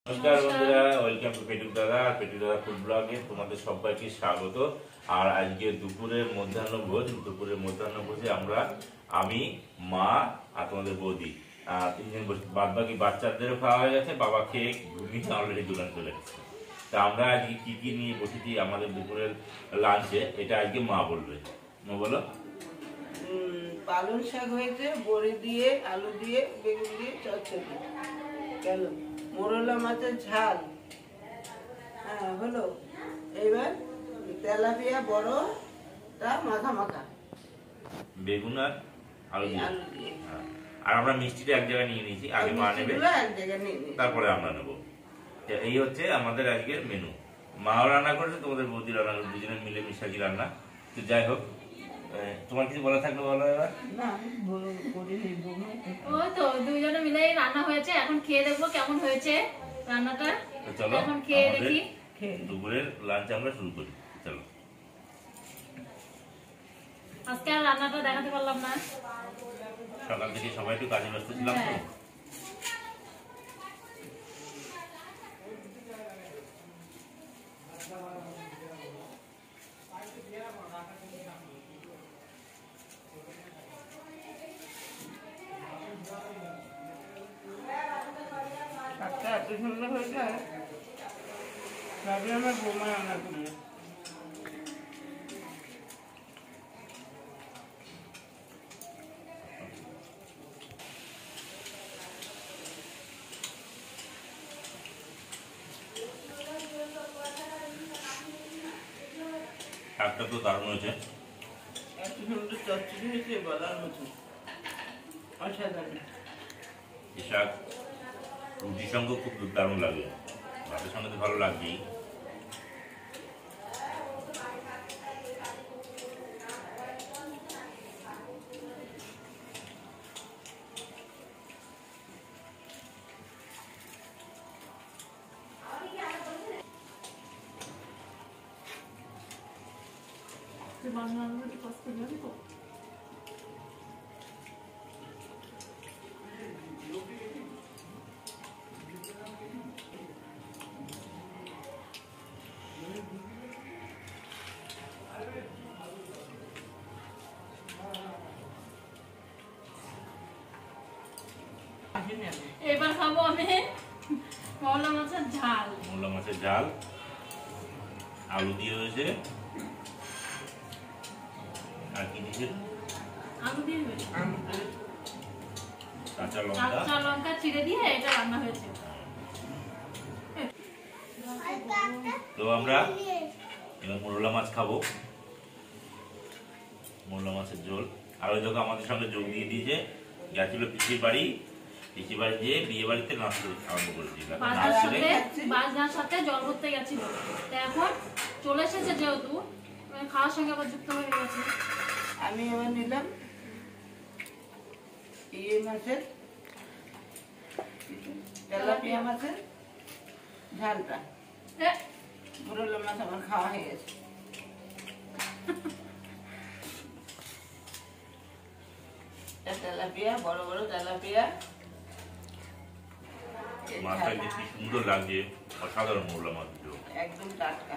নমস্কার বন্ধুরা, welcome to পেটুক দাদা ফুড ব্লগে তোমাদের সবাইকে স্বাগত। আর আজকে দুপুরের মধ্যাহ্নভোজে আমি, মা আর তোমাদের বৌদি তিনজন বসে, বাদ বাকি বাচ্চাদেরও খাওয়া হয়ে গেছে, বাবা খেয়ে ঘুমিয়ে অলরেডি দোকান চলে গেছে। তা আমরা আজকে কি কি নিয়ে বসেছি আমাদের দুপুরের লাঞ্চে, এটা আজকে মা বলবে। মা বলো। পালং শাক হয়েছে, বড়ি দিয়ে, আলু দিয়ে, বেগুন দিয়ে চচ্চড়ি। গেল মোরলা মাছের ঝাল, হ্যাঁ হলো। এবার তেলাপিয়া বড়টা মাখা মাখা বেগুন আর আলু দিয়ে। আর আমরা মিষ্টিটা এক জায়গায় নিয়ে নিয়েছি, আগে মা নেবে, তারপরে আমরা নেবো। এই হচ্ছে আমাদের আজকের মেনু। মাও রান্না করেছে, তোমাদের বৌদি রান্না করেছে, দুজনে মিলে মিশাকি রান্না। তো যাই হোক, তোমার কিছু বলা থাকলে বলো। এবার ওই তো দুইজনে মিলে রান্না হয়েছে, এখন খেয়ে দেখবো কেমন হয়েছে রান্নাটা। চলো এখন খেয়ে দেখি। দুপুরের লাঞ্চ আমরা শুরু করি। চলো। আজকে আর রান্নাটা দেখাতে পারলাম না, সকাল থেকে সবাই একটু কাজে ব্যস্ত ছিলাম তো। শাকটা এত সুন্দর হয়েছে, ভাবলাম আমার বৌমা রান্না করবে। শাকটা তো দারুণ হয়েছে, এত সুন্দর চচ্চড়ি হয়েছে বলার মতো, অসাধারণ। এই শাক রুটির সঙ্গে খুব দারুণ লাগে, ভাতের সঙ্গে তো ভালো লাগবেই। এবার খাবো আমি মোরলা মাছের ঝাল। মোরলা মাছের ঝাল আলু দিয়ে হয়েছে, আর কি দিয়েছে? আলু দিয়ে কাঁচা লঙ্কা চিড়ে দিয়ে এটা রান্না হয়েছে। তো আমরা এবার মোরলা মাছ খাবো, মোরলা মাছের ঝোল। আর ওই দেখো আমাদের সঙ্গে যোগ দিয়ে দিয়েছে, গেছিল পিসির বাড়ি দিয়ে বিয়ে বাড়িতে নাচতে আরম্ভ করেছিল। বাজার সাথে জল ভরতে গেছিল, এখন চলে এসেছে, যেহেতু খাওয়ার সঙ্গে আবার যুক্ত হয়ে গেছে। আমি এবার নিলাম মাছের, তেলাপিয়া মাছের ঝালটা। মোরলা মাছ আমার খাওয়া হয়ে গেছে। তেলাপিয়া, বড় বড় তেলাপিয়া, মাছটা কি সুন্দর লাগছে, অসাধারণ মোরলা মাছ, একদম টাটকা।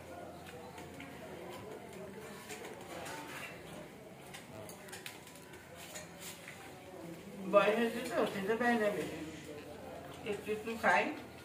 বয়স হয়েছে তো, খেতে পাই না বেশি, একটু একটু খাই।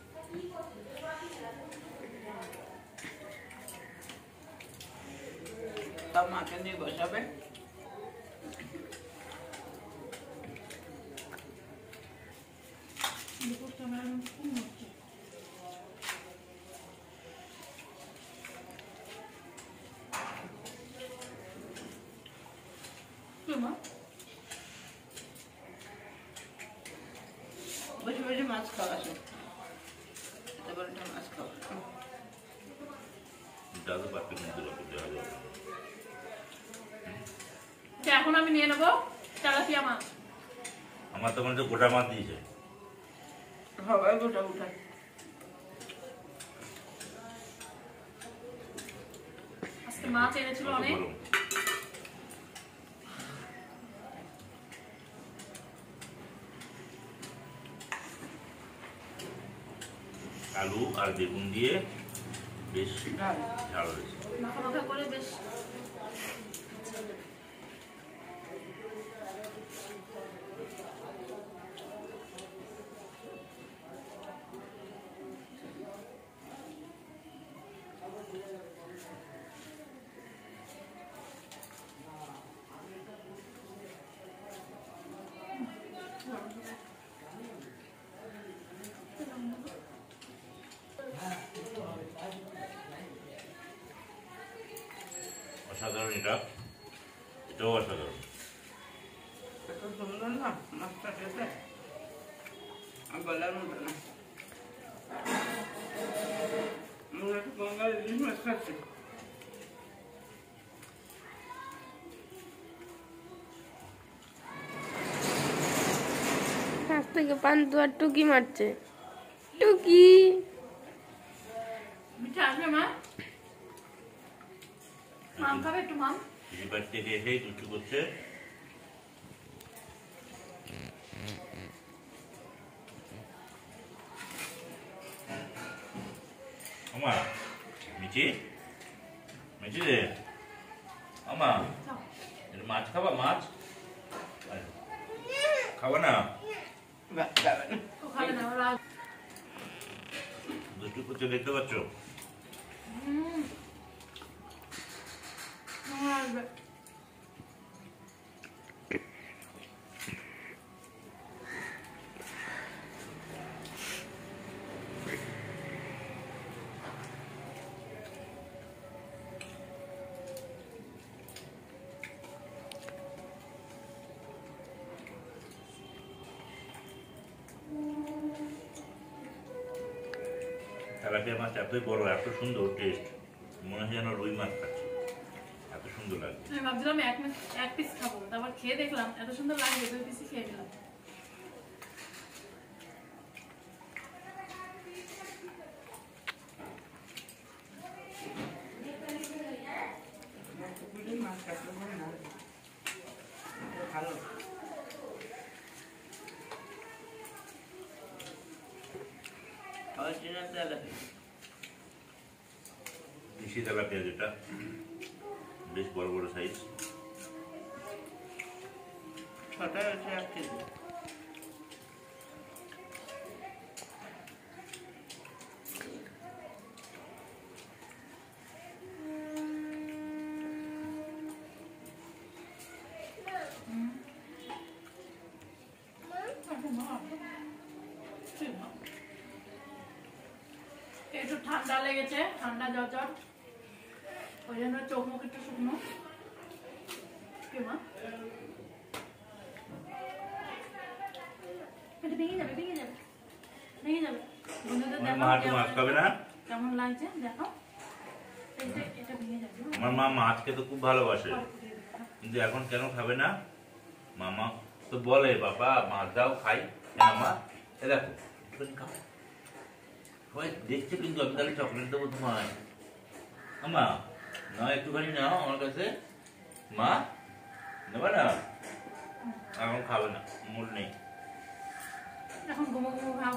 সব মাকে নিয়ে বসাবে। বসে বসে মাছ খাওয়া, আসো মাছ খাওয়া। এখন আমি নিয়ে নেবো তেলাপিয়া মাছ। আমার তো মনে হচ্ছে গোটা মাছ দিয়েছে, সবাই গোটা গোটা। আজকে মাছ এনেছিল অনেক। আলু আর বেগুন দিয়ে বেশ ঝাল। ঝাল হয়েছে। মাখা মাখা করে বেশ অসাধারণ এটা, এটাও অসাধারণ। এত সুন্দর না মাছটা খেতে, আর বলার মতো না। আমরা একটু গঙ্গার ইলিশ মাছ খাচ্ছি। কাছ থেকে পান্তু আর টুকি মারছে। টুকি মিঠা আসবে মা? মাম খাবে একটু মাম? এই বাড়ি থেকে এসেই দুষ্টু করছে। আমা মিঠি, মিঠি রে আমা, খাও। মাছ খাবা? মাছ খাবা না? যাবে না। ও খাবে না, ওরা দুষ্টু করছে দেখতে পাচ্ছ? ওরা আসবে। তেলাপিয়া মাছ এতই বড়, এত সুন্দর টেস্ট, মনে হয় যেন রুই মাছ খাচ্ছি, এত সুন্দর লাগে। আমি ভাবছিলাম এক পিস খাবো, তারপর খেয়ে দেখলাম এত সুন্দর লাগে, 2 পিসই খেয়ে নিলাম। পুকুরের মাছ কাটলে পরে না, এটা ভালো। Original tilapia. দেশি তেলাপিয়া যেটা, বেশ বড় বড় সাইজ। ছটা হচ্ছে 1 কেজি। একটু ঠান্ডা লেগেছে, ঠান্ডা জ্বর, ওই জন্য চোখ মুখ একটু শুকনো। কি মা? এটা ভেঙে যাবে, ভেঙে যাবে, ভেঙে যাবে। বন্ধুদের আমার দেখো মা একটু মাছ খাবে না? কেমন লাগছে দেখো। এই যে এটা ভেঙে যাবে। আমার মা মাছ খেতে খুব ভালোবাসে, কিন্তু এখন কেন খাবে না? মামা তো বলে বাবা মাছ দাও খাই, কেন মা? এ দেখো একটুখানি খাও। সবাই দেখছে কিন্তু আমি তাহলে চকলেট দেবো তোমায়। আমা না, একটুখানি নাও আমার কাছে। মা নেবে না? এখন খাবে না, মুড নেই। এখন ঘুমো ঘুমো খাও।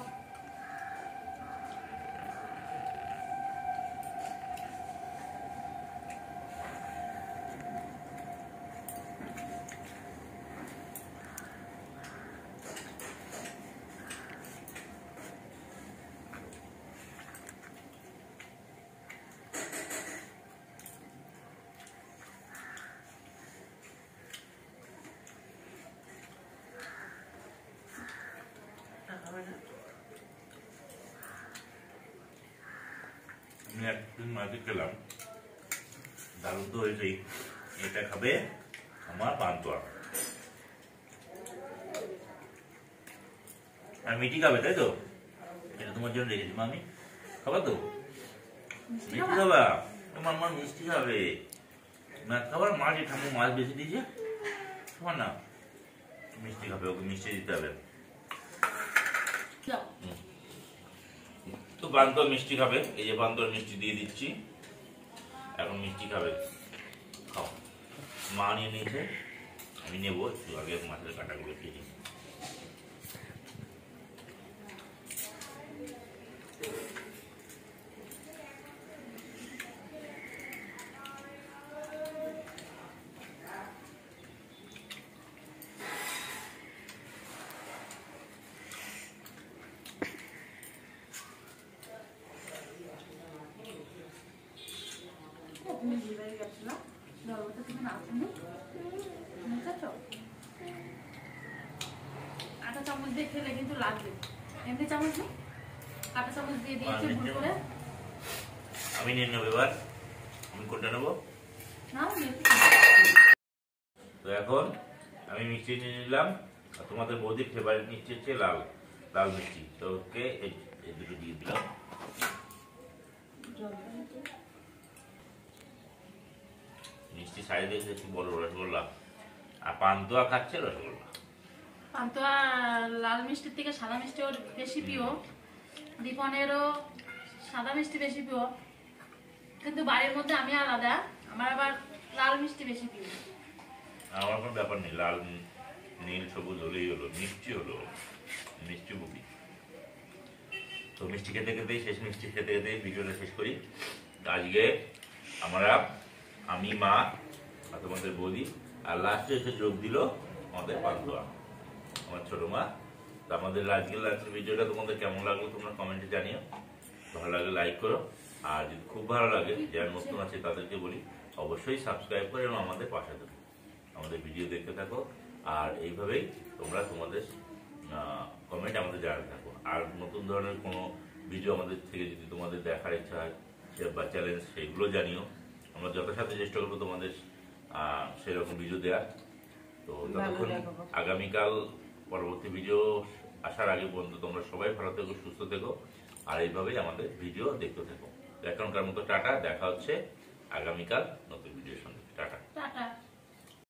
আমি একদিন মাঝে খেলাম, দারুণ তো হয়েছেই। এটা খাবে আমার পান্তুয়া, আর মিঠি খাবে, তাই তো? এটা তোমার জন্য রেখেছি মা, আমি খাবা তো? মিষ্টি খাবা? তোমার মা মিষ্টি খাবে, মাছ খাবার। মাছ ঠাম্মু মাছ বেশি দিয়েছে, তোমার না মিষ্টি খাবে, ওকে মিষ্টি দিতে হবে। যাও। তো বান্তর মিষ্টি খাবে, এই যে বান্তর মিষ্টি দিয়ে দিচ্ছি, এখন মিষ্টি খাবে। খাও, মা নিয়ে নিয়েছে, আমি নেবো একটু আগে মাছের কাঁটাগুলো কেটে নিই। তুমি বিদায় গেছিলাম জলটা তুমি না শুনি বুঝেছ আটা চামচ দিয়ে খেলে কিন্তু লাগবে এমনি চামচ নেই আটা চামচ দিয়ে দিয়েছি ভুল করে আমি নিয়ে নেবো এবার আমি কোনটা নেবো নাও তো এখন আমি মিষ্টি নিয়ে নিলাম আর তোমাদের বৌদির ফেভারিট মিষ্টি হচ্ছে লাল লাল মিষ্টি তো ওকে এই দুটো দিয়ে দিলাম মিষ্টি সাইড দিয়ে একটু বড় রসগোল্লা আর পান্তুয়া খাচ্ছে রসগোল্লা পান্তুয়া লাল মিষ্টির থেকে সাদা মিষ্টি ওর বেশি প্রিয় দীপনেরও সাদা মিষ্টি বেশি প্রিয় কিন্তু বাড়ির মধ্যে আমি আলাদা আমার আবার লাল মিষ্টি বেশি প্রিয় আমার কোনো ব্যাপার নেই লাল নীল সবুজ হলেই হলো মিষ্টি হলো মিষ্টি বুবি তো মিষ্টি খেতে খেতেই শেষ মিষ্টি খেতে খেতেই ভিডিওটা শেষ করি আজকে আমি মা আর তোমাদের বৌদি আর লাস্টে এসে যোগ দিল আমাদের পান্তুয়া আমার ছোট মা তো আমাদের আজকের লাস্টের ভিডিওটা তোমাদের কেমন লাগলো তোমরা কমেন্টে জানিও ভালো লাগলে লাইক করো আর যদি খুব ভালো লাগে যারা নতুন আছে তাদেরকে বলি অবশ্যই সাবস্ক্রাইব করে এবং আমাদের পাশে থাকো আমাদের ভিডিও দেখতে থাকো আর এইভাবেই তোমরা তোমাদের কমেন্ট আমাদের জানাতে থাকো আর নতুন ধরনের কোনো ভিডিও আমাদের থেকে যদি তোমাদের দেখার ইচ্ছা হয় বা চ্যালেঞ্জ সেগুলো জানিও আমরা যথাসাধ্য চেষ্টা করবো তোমাদের সেরকম ভিডিও দেওয়ার তো ততক্ষণ আগামীকাল পরবর্তী ভিডিও আসার আগে পর্যন্ত তোমরা সবাই ভালো থেকো সুস্থ থেকো আর এইভাবেই আমাদের ভিডিও দেখতে থেকো এখনকার মতো টাটা দেখা হচ্ছে আগামীকাল নতুন ভিডিওর সঙ্গে